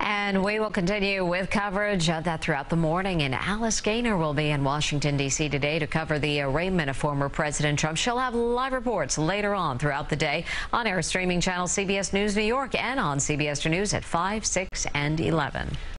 And we will continue with coverage of that throughout the morning. And Alice Gaynor will be in Washington, D.C. today to cover the arraignment of former President Trump. She'll have live reports later on throughout the day on air streaming channel CBS News New York and on CBS News at 5, 6, and 11.